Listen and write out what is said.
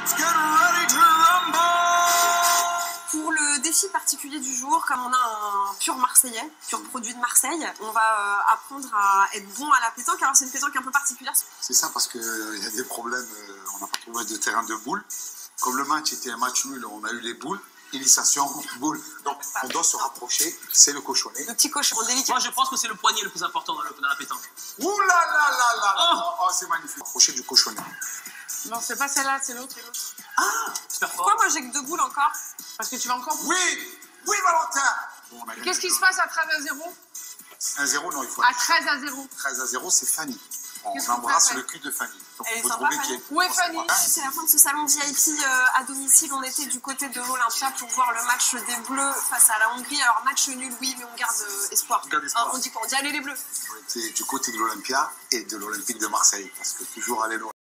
Pour le défi particulier du jour, comme on a un pur Marseillais, pur produit de Marseille, on va apprendre à être bon à la pétanque. Alors c'est une pétanque un peu particulière. C'est ça parce qu'il y a des problèmes, on n'a pas trouvé de terrain de boules. Comme le match était un match nul, on a eu les boules. Initiation, boule. Donc on doit se rapprocher, c'est le cochonnet. Le petit cochon délicat. Moi je pense que c'est le poignet le plus important dans la pétanque. Ouh là là là là. Oh, c'est magnifique. Rapprocher du cochonnet. Non, c'est pas celle-là, c'est l'autre. Ah, super fort. Pourquoi moi j'ai que 2 boules encore? Parce que tu vas encore... Oui, oui Valentin. Bon, Qu'est-ce qui se passe à 13 à 0? 1-0, non, il faut... À 13 à 0. 13 à 0, c'est Fanny. Qu'est-ce On qu'on embrasse fait le cul de Fanny. Donc Elle il est faut sympa, trouver qui Fanny. est... Où est Fanny? C'est la fin de ce salon VIP à domicile. On était du côté de l'Olympia pour voir le match des Bleus face à la Hongrie. Alors match nul, oui, mais on garde espoir. On garde espoir. On dit quoi? On dit allez les Bleus. On était du côté de l'Olympia et de l'Olympique de Marseille. Parce que toujours aller loin.